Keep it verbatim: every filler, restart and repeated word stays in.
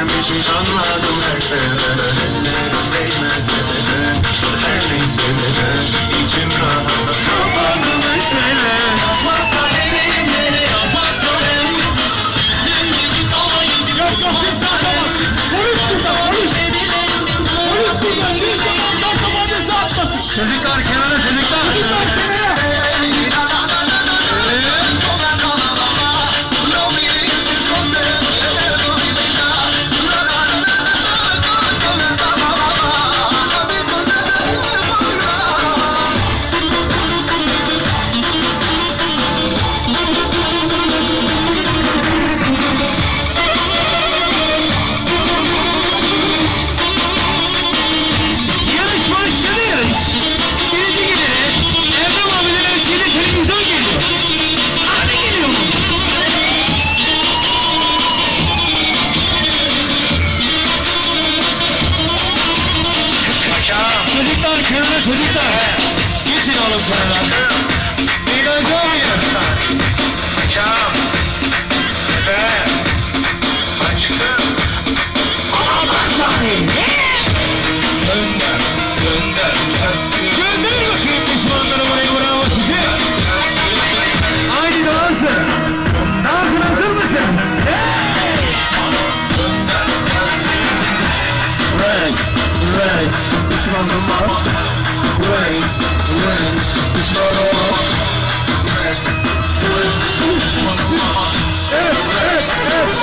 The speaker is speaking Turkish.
vermişiz anladım her sefer. Ellerim değmese de her neyse de içim rahat. Kapandı mesele. Yapmaz kalemim beni yapmaz kalem. Dün gidip alayım bir yok yok bir saate bak. Polis burada polis. Polis burada bir zaman narkomanesi atmasın. Çocuklar kenara çocuklar. Çocuklar kenara. Çocuklar, geçin oğlum kenara. Meydancı olmuyor. Kaçam. Efe. Açtım. Aman sahneyi. Gönder, gönder. Gönder bakayım düşmanları buraya, bravo size. Haydi dansı. Dansın hazır mısın? Gönder, Reis, reis. Düşmanım var. Reis, reis, düşmanım var. Reis, reis, düşmanım var. Evet, evet, evet.